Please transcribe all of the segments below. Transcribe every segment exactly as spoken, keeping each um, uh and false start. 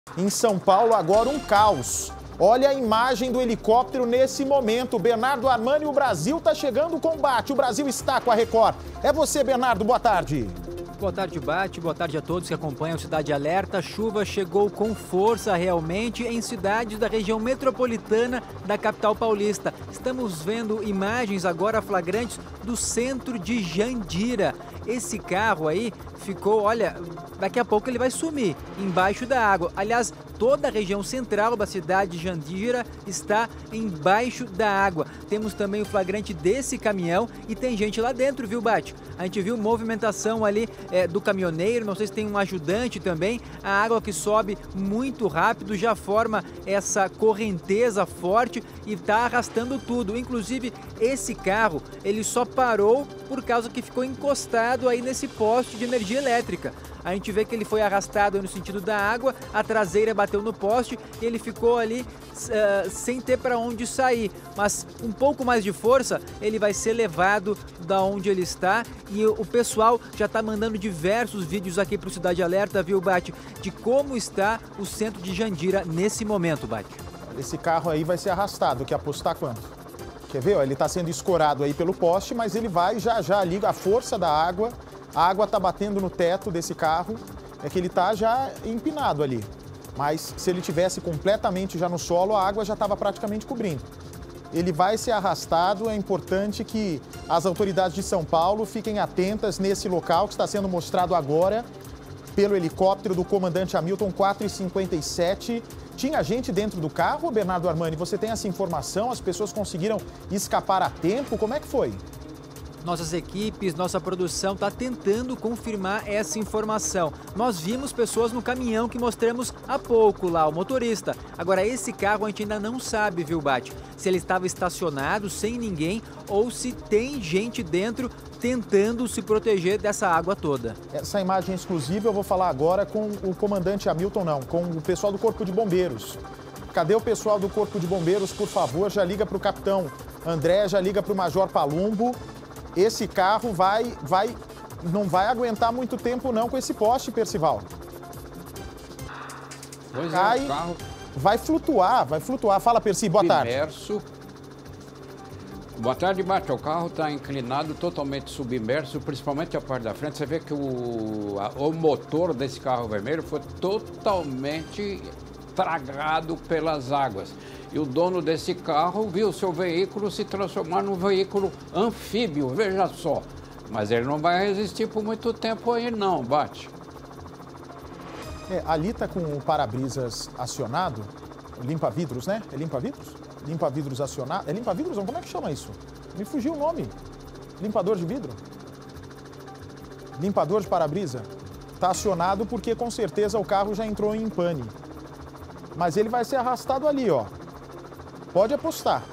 Em São Paulo, agora um caos. Olha a imagem do helicóptero nesse momento. Bernardo Armani, o Brasil está chegando o combate. O Brasil está com a Record. É você, Bernardo. Boa tarde. Boa tarde, Bate. Boa tarde a todos que acompanham Cidade Alerta. A chuva chegou com força realmente em cidades da região metropolitana da capital paulista. Estamos vendo imagens agora flagrantes do centro de Jandira. Esse carro aí ficou, olha, daqui a pouco ele vai sumir embaixo da água. Aliás, toda a região central da cidade de Jandira está embaixo da água. Temos também o flagrante desse caminhão e tem gente lá dentro, viu, Bate? A gente viu movimentação ali é, do caminhoneiro, não sei se tem um ajudante também. A água que sobe muito rápido já forma essa correnteza forte e está arrastando tudo. Inclusive, esse carro, ele só parou por causa que ficou encostado aí nesse poste de energia elétrica. A gente vê que ele foi arrastado no sentido da água, a traseira bateu no poste e ele ficou ali uh, sem ter para onde sair. Mas um pouco mais de força, ele vai ser levado da onde ele está e o pessoal já está mandando diversos vídeos aqui para o Cidade Alerta, viu, Bate, de como está o centro de Jandira nesse momento, Bate. Esse carro aí vai ser arrastado, quer apostar quanto? Quer ver? Ele está sendo escorado aí pelo poste, mas ele vai já já liga a força da água. A água está batendo no teto desse carro, é que ele está já empinado ali. Mas se ele tivesse completamente já no solo, a água já estava praticamente cobrindo. Ele vai ser arrastado, é importante que as autoridades de São Paulo fiquem atentas nesse local que está sendo mostrado agora pelo helicóptero do comandante Hamilton quatro e cinquenta e sete. Tinha gente dentro do carro, Bernardo Armani? Você tem essa informação? As pessoas conseguiram escapar a tempo? Como é que foi? Nossas equipes, nossa produção está tentando confirmar essa informação. Nós vimos pessoas no caminhão que mostramos há pouco lá, o motorista. Agora, esse carro a gente ainda não sabe, viu, Bate? Se ele estava estacionado, sem ninguém, ou se tem gente dentro tentando se proteger dessa água toda. Essa imagem exclusiva eu vou falar agora com o comandante Hamilton, não, com o pessoal do Corpo de Bombeiros. Cadê o pessoal do Corpo de Bombeiros, por favor? Já liga para o capitão André, já liga para o Major Palumbo. Esse carro vai, vai, não vai aguentar muito tempo não com esse poste, Percival. Pois Cai, é, o carro... vai flutuar, vai flutuar. Fala, Perci, boa submerso. tarde. Boa tarde, Bate. O carro está inclinado, totalmente submerso, principalmente a parte da frente. Você vê que o, a, o motor desse carro vermelho foi totalmente tragado pelas águas. E o dono desse carro viu seu veículo se transformar num veículo anfíbio, veja só. Mas ele não vai resistir por muito tempo aí não, Bate. É, ali está com o para-brisas acionado, limpa-vidros, né? É limpa-vidros? Limpa-vidros acionado. É limpa-vidros? Como é que chama isso? Me fugiu o nome. Limpador de vidro? Limpador de para-brisa. Está acionado porque com certeza o carro já entrou em pane. Mas ele vai ser arrastado ali, ó. Pode apostar.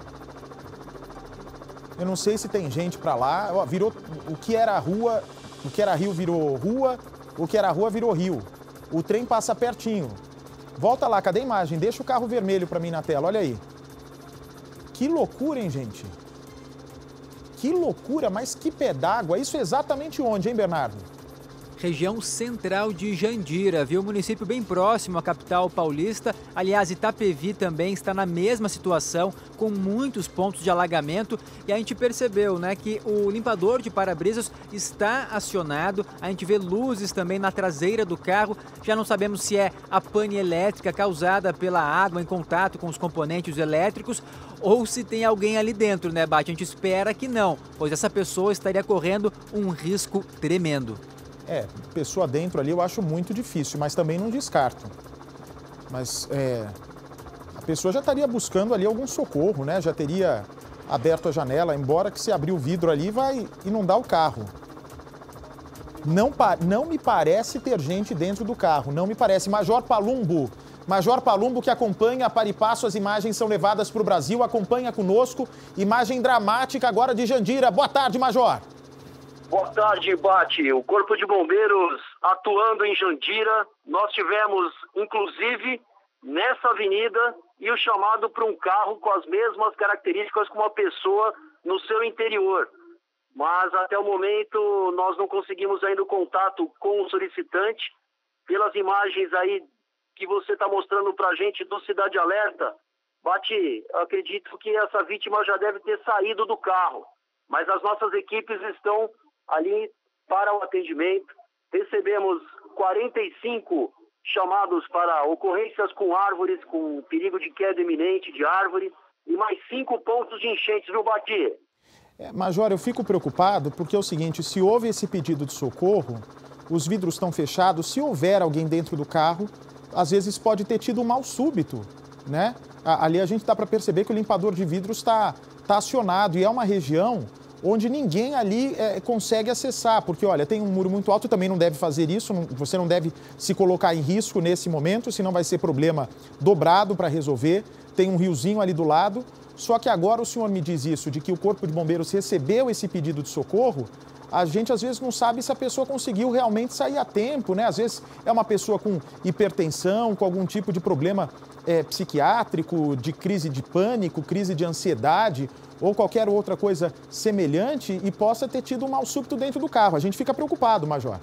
Eu não sei se tem gente para lá. Ó, virou o que era rua, o que era rio virou rua, o que era rua virou rio. O trem passa pertinho. Volta lá, cadê a imagem? Deixa o carro vermelho para mim na tela, olha aí. Que loucura, hein, gente? Que loucura, mas que pé d'água. Isso é exatamente onde, hein, Bernardo? Região central de Jandira, viu? Município bem próximo à capital paulista. Aliás, Itapevi também está na mesma situação, com muitos pontos de alagamento. E a gente percebeu, né, que o limpador de para-brisas está acionado. A gente vê luzes também na traseira do carro. Já não sabemos se é a pane elétrica causada pela água em contato com os componentes elétricos ou se tem alguém ali dentro, né, Bate? A gente espera que não, pois essa pessoa estaria correndo um risco tremendo. É, pessoa dentro ali eu acho muito difícil, mas também não descarto. Mas é, a pessoa já estaria buscando ali algum socorro, né? Já teria aberto a janela, embora que se abrir o vidro ali vai inundar o carro. Não, não me parece ter gente dentro do carro, não me parece. Major Palumbo, Major Palumbo que acompanha a par e passo, as imagens são levadas para o Brasil, acompanha conosco. Imagem dramática agora de Jandira. Boa tarde, Major. Boa tarde, Bate. O Corpo de Bombeiros atuando em Jandira. Nós tivemos, inclusive, nessa avenida, e o chamado para um carro com as mesmas características com uma pessoa no seu interior. Mas, até o momento, nós não conseguimos ainda o contato com o solicitante. Pelas imagens aí que você está mostrando para a gente do Cidade Alerta, Bati, eu acredito que essa vítima já deve ter saído do carro, mas as nossas equipes estão ali para o atendimento. Recebemos quarenta e cinco chamados para ocorrências com árvores, com perigo de queda iminente de árvore, e mais cinco pontos de enchentes, viu, Bati? É, Major, eu fico preocupado porque é o seguinte, se houve esse pedido de socorro, os vidros estão fechados, se houver alguém dentro do carro, às vezes pode ter tido um mal súbito, né? Ali a gente dá para perceber que o limpador de vidros está tá acionado e é uma região onde ninguém ali é, consegue acessar, porque, olha, tem um muro muito alto, também não deve fazer isso, não, você não deve se colocar em risco nesse momento, senão vai ser problema dobrado para resolver, tem um riozinho ali do lado, só que agora o senhor me diz isso, de que o Corpo de Bombeiros recebeu esse pedido de socorro, a gente às vezes não sabe se a pessoa conseguiu realmente sair a tempo, né? Às vezes é uma pessoa com hipertensão, com algum tipo de problema é, psiquiátrico, de crise de pânico, crise de ansiedade ou qualquer outra coisa semelhante e possa ter tido um mal súbito dentro do carro. A gente fica preocupado, Major.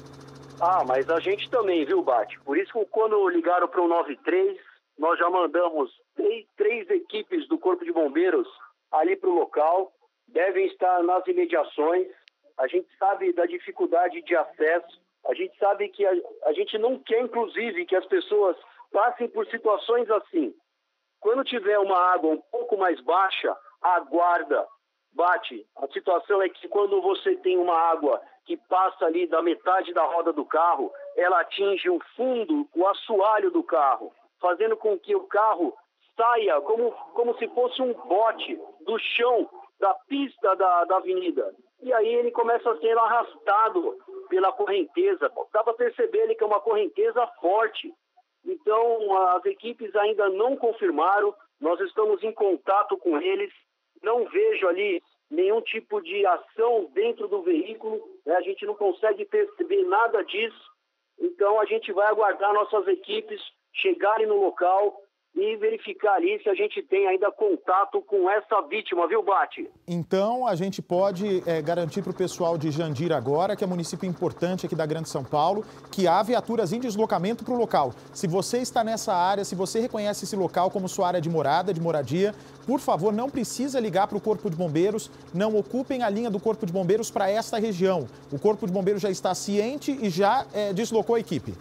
Ah, mas a gente também, viu, Bate? Por isso que quando ligaram para o nove três, nós já mandamos três, três equipes do Corpo de Bombeiros ali para o local, devem estar nas imediações. A gente sabe da dificuldade de acesso, a gente sabe que a, a gente não quer, inclusive, que as pessoas passem por situações assim. Quando tiver uma água um pouco mais baixa, aguarda, Bate. A situação é que quando você tem uma água que passa ali da metade da roda do carro, ela atinge o fundo, o assoalho do carro, fazendo com que o carro saia como, como se fosse um bote do chão, da pista da, da avenida. E aí ele começa a ser arrastado pela correnteza. Dá para perceber que é uma correnteza forte. Então, as equipes ainda não confirmaram. Nós estamos em contato com eles. Não vejo ali nenhum tipo de ação dentro do veículo. Né? A gente não consegue perceber nada disso. Então, a gente vai aguardar nossas equipes chegarem no local e verificar ali se a gente tem ainda contato com essa vítima, viu, Bate? Então, a gente pode é, garantir para o pessoal de Jandira agora, que é um município importante aqui da Grande São Paulo, que há viaturas em deslocamento para o local. Se você está nessa área, se você reconhece esse local como sua área de morada, de moradia, por favor, não precisa ligar para o Corpo de Bombeiros, não ocupem a linha do Corpo de Bombeiros para esta região. O Corpo de Bombeiros já está ciente e já é, deslocou a equipe.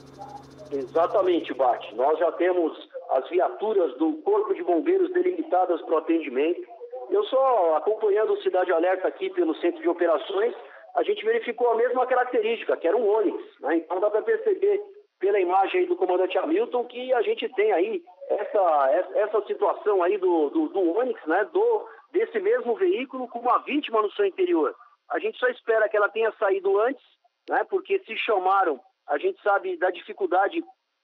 Exatamente, Bate. Nós já temos as viaturas do Corpo de Bombeiros delimitadas para o atendimento. Eu só acompanhando o Cidade Alerta aqui pelo Centro de Operações, a gente verificou a mesma característica, que era um Onix, né? Então dá para perceber pela imagem aí do comandante Hamilton que a gente tem aí essa, essa situação aí do, do, do Onix, né? Do, desse mesmo veículo com uma vítima no seu interior. A gente só espera que ela tenha saído antes, né? Porque se chamaram, a gente sabe da dificuldade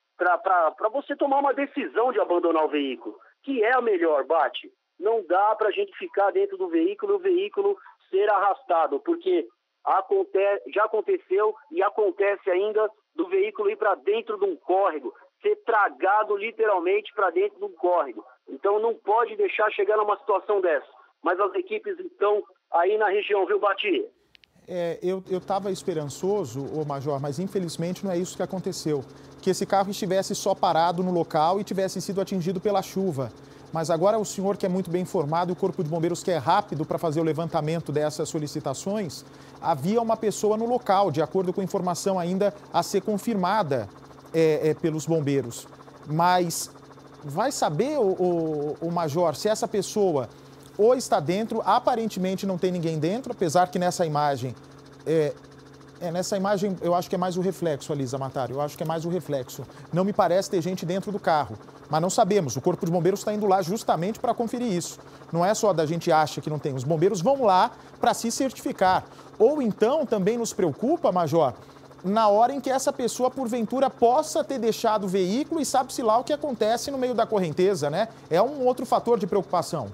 para você tomar uma decisão de abandonar o veículo, que é a melhor, Bate. Não dá para a gente ficar dentro do veículo e o veículo ser arrastado, porque aconte, já aconteceu e acontece ainda do veículo ir para dentro de um córrego, ser tragado literalmente para dentro de um córrego. Então não pode deixar chegar numa situação dessa. Mas as equipes estão aí na região, viu, Bati? É, eu estava esperançoso, ô Major, mas infelizmente não é isso que aconteceu. Que esse carro estivesse só parado no local e tivesse sido atingido pela chuva. Mas agora o senhor, que é muito bem informado, o Corpo de Bombeiros, que é rápido para fazer o levantamento dessas solicitações, havia uma pessoa no local, de acordo com informação ainda a ser confirmada é, é, pelos bombeiros. Mas vai saber, o, o, o Major, se essa pessoa ou está dentro, aparentemente não tem ninguém dentro, apesar que nessa imagem, é, é, nessa imagem eu acho que é mais o reflexo, Alisa Matário, eu acho que é mais o reflexo. Não me parece ter gente dentro do carro, mas não sabemos, o Corpo de Bombeiros está indo lá justamente para conferir isso. Não é só da gente acha que não tem, os bombeiros vão lá para se certificar. Ou então também nos preocupa, Major, na hora em que essa pessoa, porventura, possa ter deixado o veículo e sabe-se lá o que acontece no meio da correnteza, né? É um outro fator de preocupação.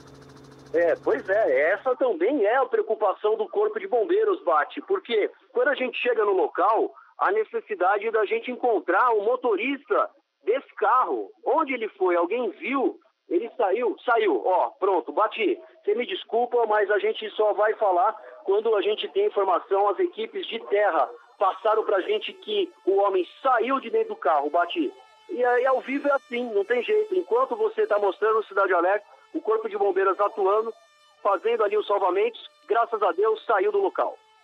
É, pois é, essa também é a preocupação do Corpo de Bombeiros, Bate, porque quando a gente chega no local, a necessidade da gente encontrar o motorista desse carro, onde ele foi, alguém viu, ele saiu, saiu, ó, pronto, Bati, você me desculpa, mas a gente só vai falar quando a gente tem informação, as equipes de terra passaram pra gente que o homem saiu de dentro do carro, Bati. E aí ao vivo é assim, não tem jeito. Enquanto você está mostrando o Cidade Alerta, o Corpo de Bombeiros atuando, fazendo ali os salvamentos, graças a Deus saiu do local.